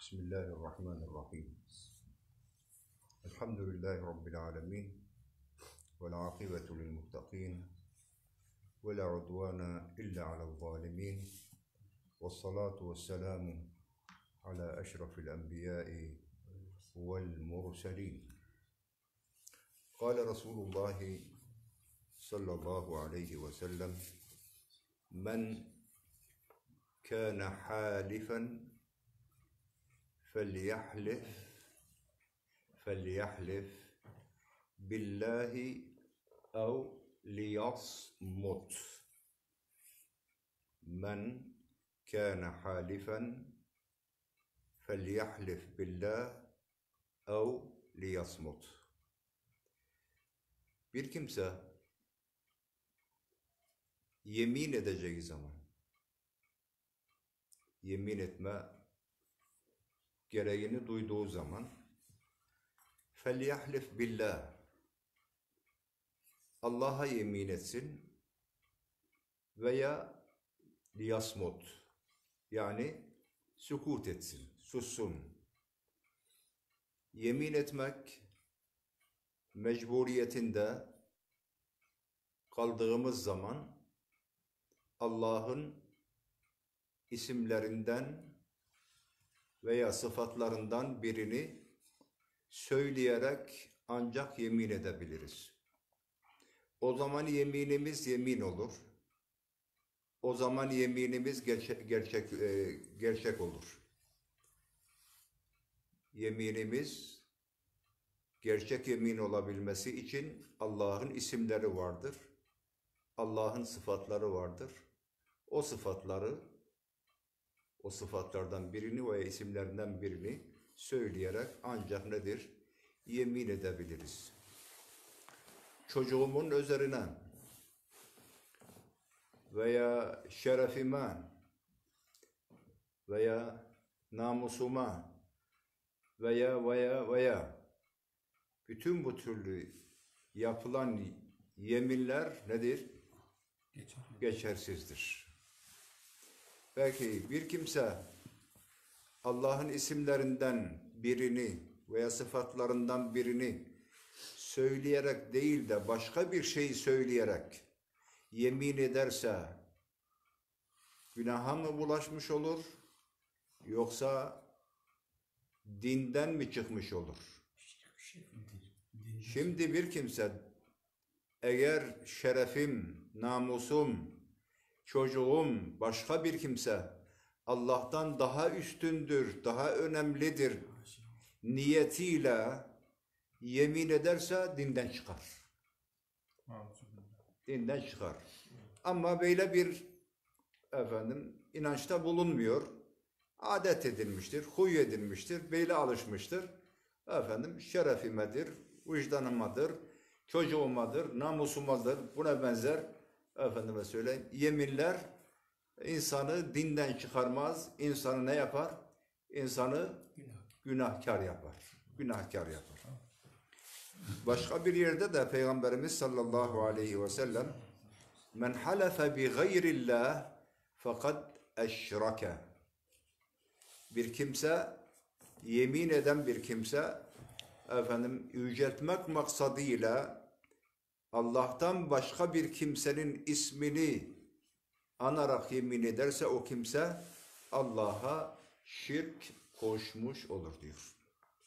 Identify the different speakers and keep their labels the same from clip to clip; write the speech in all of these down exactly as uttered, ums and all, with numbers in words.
Speaker 1: Bismillahirrahmanirrahim. Elhamdülillahi Rabbil alemin. Vel akibetu lil muttaqin. Ve la udvana illa alel zalimin. Ve salatu ve selamu ala eşrafil enbiyai vel murselin. Kale Resulullah sallallahu aleyhi ve sellem: Men kâne hâlifen فَلْيَحْلِفْ فَلْيَحْلِفْ بِاللّٰهِ اَوْ لِيَصْمُتْ. Men kâne hâlifen فَلْيَحْلِفْ بِاللّٰهِ اَوْ لِيَصْمُتْ. Bir kimse yemin edeceği zaman, yemin etme gereğini duyduğu zaman فَلْيَحْلِفْ بِاللّٰهِ, Allah'a yemin etsin veya liyasmut, yani sükut etsin, sussun. Yemin etmek mecburiyetinde kaldığımız zaman Allah'ın isimlerinden veya sıfatlarından birini söyleyerek ancak yemin edebiliriz. O zaman yeminimiz yemin olur. O zaman yeminimiz gerçek gerçek, e, gerçek olur. Yeminimiz gerçek yemin olabilmesi için Allah'ın isimleri vardır. Allah'ın sıfatları vardır. O sıfatları O sıfatlardan birini veya isimlerinden birini söyleyerek ancak nedir? Yemin edebiliriz. Çocuğumun üzerine veya şerefime veya namusuma veya veya veya bütün bu türlü yapılan yeminler nedir? Geçer. Geçersizdir. Belki bir kimse Allah'ın isimlerinden birini veya sıfatlarından birini söyleyerek değil de başka bir şeyi söyleyerek yemin ederse günaha mı bulaşmış olur, yoksa dinden mi çıkmış olur? Şimdi bir kimse eğer şerefim, namusum, çocuğum, başka bir kimse Allah'tan daha üstündür, daha önemlidir niyetiyle yemin ederse dinden çıkar. Dinden çıkar. Ama böyle bir efendim inançta bulunmuyor. Adet edilmiştir, huy edilmiştir, böyle alışmıştır. Efendim şerefimedir, vicdanımadır, çocuğumadır, namusumadır, buna benzer efendime söyleyeyim yeminler insanı dinden çıkarmaz, insanı ne yapar? İnsanı günahkar yapar. Günahkar yapar. Başka bir yerde de Peygamberimiz sallallahu aleyhi ve sellem men halefe bi gayrillah fakat eşrake. Bir kimse, yemin eden bir kimse efendim yüceltmek maksadıyla Allah'tan başka bir kimsenin ismini anarak yemin ederse o kimse Allah'a şirk koşmuş olur diyor.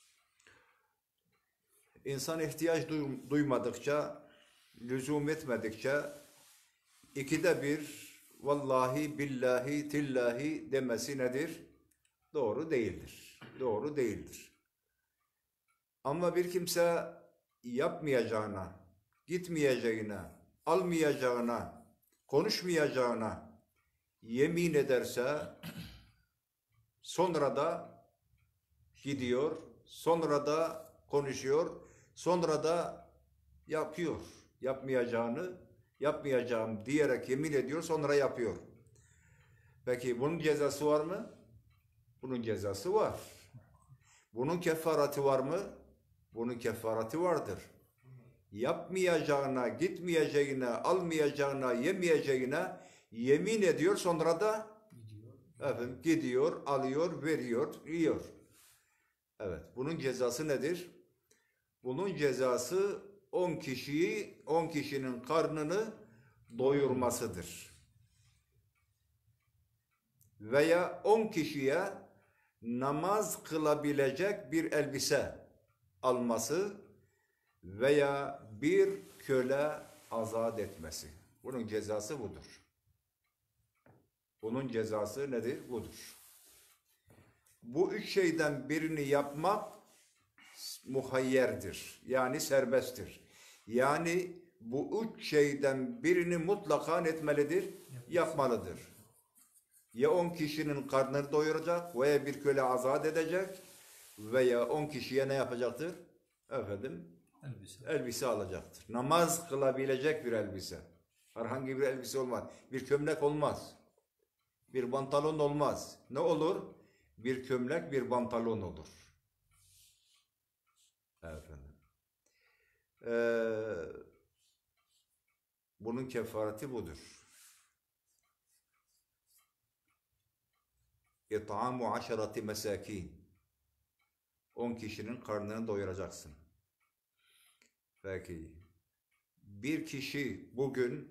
Speaker 1: İnsan ihtiyaç duymadıkça, lüzum etmedikçe ikide bir vallahi billahi tillahi demesi nedir? Doğru değildir. Doğru değildir. Ama bir kimse yapmayacağına, gitmeyeceğine, almayacağına, konuşmayacağına yemin ederse sonra da gidiyor, sonra da konuşuyor, sonra da yapıyor. Yapmayacağını, yapmayacağım diyerek yemin ediyor, sonra yapıyor. Peki bunun cezası var mı? Bunun cezası var. Bunun kefaratı var mı? Bunun kefaratı vardır. Yapmayacağına, gitmeyeceğine, almayacağına, yemeyeceğine yemin ediyor, sonra da gidiyor, efendim, gidiyor, alıyor, veriyor, yiyor. Evet. Bunun cezası nedir? Bunun cezası on kişiyi, on kişinin karnını doyurmasıdır. Veya on kişiye namaz kılabilecek bir elbise alması veya bir köle azat etmesi. Bunun cezası budur. Bunun cezası nedir? Budur. Bu üç şeyden birini yapmak muhayyerdir. Yani serbesttir. Yani bu üç şeyden birini mutlaka etmelidir, yapmalıdır. Ya on kişinin karnını doyuracak veya bir köle azat edecek veya on kişiye ne yapacaktır? Efendim, elbise, elbise alacaktır. Namaz kılabilecek bir elbise. Herhangi bir elbise olmaz. Bir gömlek olmaz. Bir pantolon olmaz. Ne olur? Bir gömlek, bir pantolon olur. Efendim. Ee, bunun kefareti budur. İt'amu aşerati mesakin. On kişinin karnını doyuracaksın. Peki. Bir kişi bugün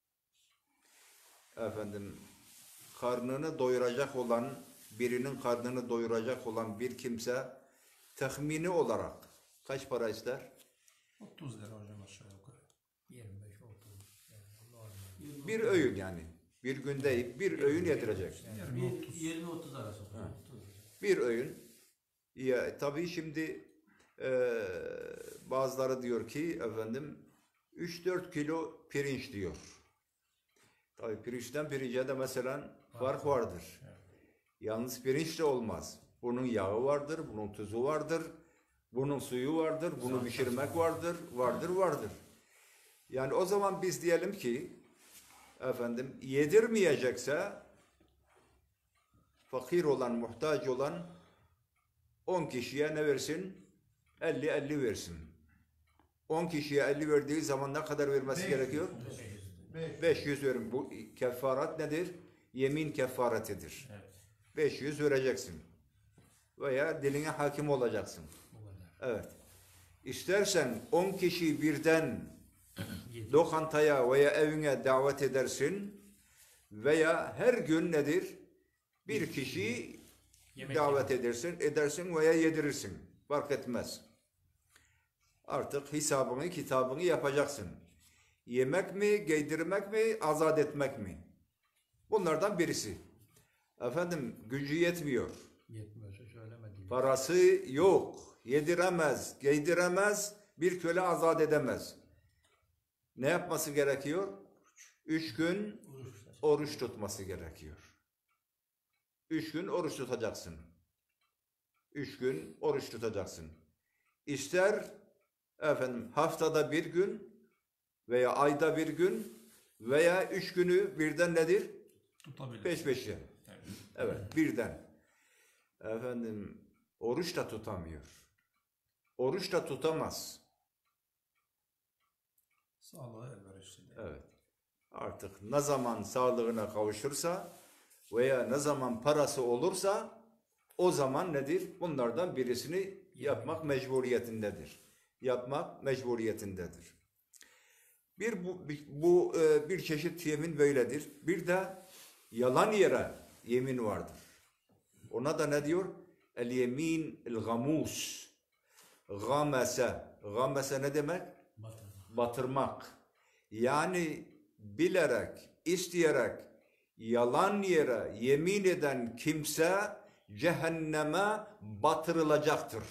Speaker 1: efendim karnını doyuracak olan, birinin karnını doyuracak olan bir kimse tahmini olarak kaç para ister?
Speaker 2: otuz lira hocam aşağı yukarı. yirmi beş otuz. Yani
Speaker 1: bir öğün yani. Bir günde yiyip bir öğün yedirecek.
Speaker 3: yirmi otuz arası.
Speaker 1: Bir öğün. Ya tabii şimdi e, bazıları diyor ki efendim üç dört kilo pirinç diyor. Tabii pirinçten pirince de mesela fark vardır. Yalnız pirinç de olmaz. Bunun yağı vardır, bunun tuzu vardır, bunun suyu vardır, bunu pişirmek vardır, vardır, vardır. Yani o zaman biz diyelim ki efendim yedirmeyecekse fakir olan, muhtaç olan on kişiye ne versin? elli elli versin. on kişiye elli verdiği zaman ne kadar vermesi gerekiyor? beş yüz verin. Bu kefaret nedir? Yemin kefaretidir. beş yüz vereceksin. Veya diline hakim olacaksın. Evet. İstersen on kişi birden lokantaya veya evine davet edersin veya her gün nedir? Bir kişi davet edersin, edersin veya yedirirsin. Fark etmez. Artık hesabını, kitabını yapacaksın. Yemek mi, giydirmek mi, azat etmek mi? Bunlardan birisi. Efendim gücü yetmiyor.
Speaker 2: Yetmiyorsa söylemediğim.
Speaker 1: Parası yok. Yediremez, giydiremez, bir köle azat edemez. Ne yapması gerekiyor? Üç gün oruç tutması gerekiyor. Üç gün oruç tutacaksın. Üç gün oruç tutacaksın. İster efendim haftada bir gün veya ayda bir gün veya üç günü birden nedir?
Speaker 2: Tutabilir.
Speaker 1: Peş peşe.
Speaker 2: Evet.
Speaker 1: Evet, birden. Efendim oruç da tutamıyor. Oruç da tutamaz.
Speaker 2: Sağlığı elverişli.
Speaker 1: Evet. Artık ne zaman sağlığına kavuşursa veya ne zaman parası olursa o zaman nedir? Bunlardan birisini yapmak mecburiyetindedir. Yapmak mecburiyetindedir. Bir bu, bu bir çeşit yemin böyledir. Bir de yalan yere yemin vardır. Ona da ne diyor? El yemin el gamus. Gamese. Gamese ne demek?
Speaker 3: Batırma.
Speaker 1: Batırmak. Yani bilerek, isteyerek yalan yere yemin eden kimse cehenneme batırılacaktır.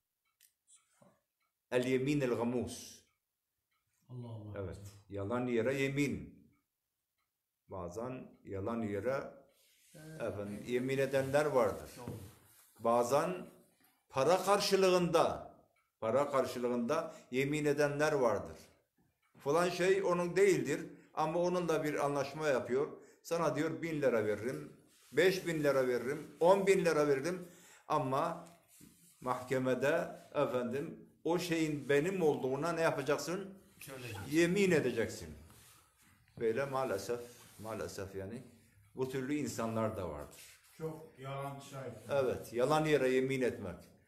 Speaker 1: El yemin el gamus.
Speaker 3: Allah Allah.
Speaker 1: Evet. Yalan yere yemin. Bazen yalan yere efendim, yemin edenler vardır. Bazen para karşılığında para karşılığında yemin edenler vardır. Falan şey onun değildir ama onunla bir anlaşma yapıyor. Sana diyor bin lira veririm, beş bin lira veririm, on bin lira veririm ama mahkemede efendim o şeyin benim olduğuna ne yapacaksın? Yemin edeceksin. Böyle maalesef maalesef yani bu türlü insanlar da vardır.
Speaker 4: Çok yalan şahit.
Speaker 1: Evet, yalan yere yemin etmek.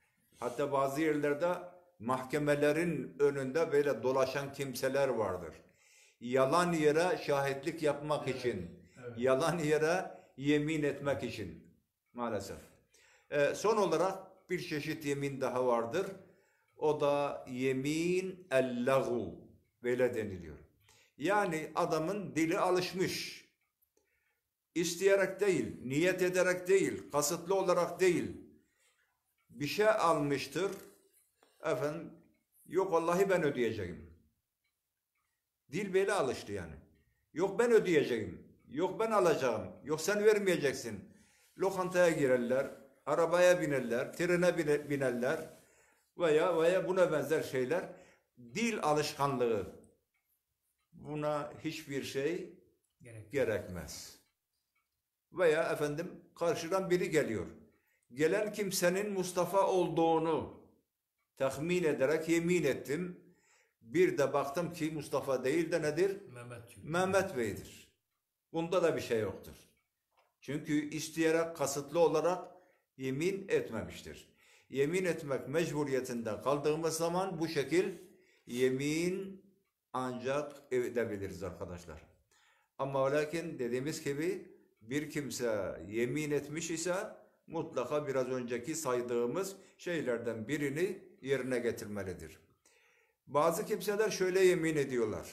Speaker 1: Hatta bazı yerlerde mahkemelerin önünde böyle dolaşan kimseler vardır. Yalan yere şahitlik yapmak için,
Speaker 2: Evet.
Speaker 1: yalan yere yemin etmek için maalesef. Ee, son olarak bir çeşit yemin daha vardır. O da yemin el-lagû, böyle deniliyor. Yani adamın dili alışmış. İsteyerek değil, niyet ederek değil, kasıtlı olarak değil. Bir şey almıştır. Efendim, yok vallahi ben ödeyeceğim. Dil böyle alıştı yani. Yok ben ödeyeceğim. Yok ben alacağım. Yok sen vermeyeceksin. Lokantaya girerler, arabaya binerler, trene bine- binerler veya veya buna benzer şeyler. Dil alışkanlığı. Buna hiçbir şey
Speaker 2: Gerek.
Speaker 1: gerekmez. Veya efendim karşıdan biri geliyor. Gelen kimsenin Mustafa olduğunu tahmin ederek yemin ettim. Bir de baktım ki Mustafa değil de nedir?
Speaker 2: Mehmet çünkü.
Speaker 1: Mehmet Bey'dir. Bunda da bir şey yoktur. Çünkü isteyerek kasıtlı olarak yemin etmemiştir. Yemin etmek mecburiyetinde kaldığımız zaman bu şekil yemin ancak edebiliriz arkadaşlar. Ama lakin dediğimiz gibi bir kimse yemin etmiş ise mutlaka biraz önceki saydığımız şeylerden birini yerine getirmelidir. Bazı kimseler şöyle yemin ediyorlar.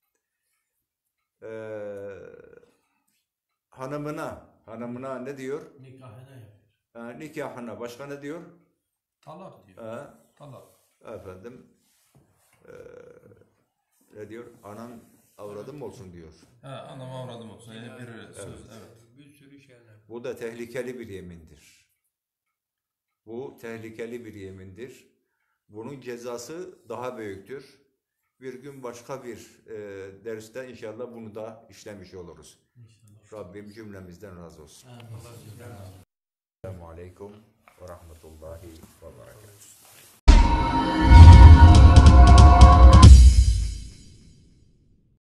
Speaker 1: Ee, hanımına, hanımına ne diyor?
Speaker 3: Nikahına yapıyor.
Speaker 1: Ha, nikahına. Başka ne diyor?
Speaker 2: Talak diyor.
Speaker 1: Ha,
Speaker 2: Talak.
Speaker 1: efendim ee, ne diyor? Anan avradım olsun diyor.
Speaker 4: Ha, anam avradım olsun. Yani bir söz, evet.
Speaker 2: Bir sürü şeyler.
Speaker 1: Bu da tehlikeli bir yemindir. Bu tehlikeli bir yemindir. Bunun cezası daha büyüktür. Bir gün başka bir e, derste inşallah bunu da işlemiş oluruz.
Speaker 3: İnşallah.
Speaker 1: Rabbim cümlemizden razı olsun.
Speaker 3: Amin.
Speaker 2: Allah sizden razı olsun.
Speaker 1: Selamun Aleyküm ve Rahmetullahi ve Berekatuhu.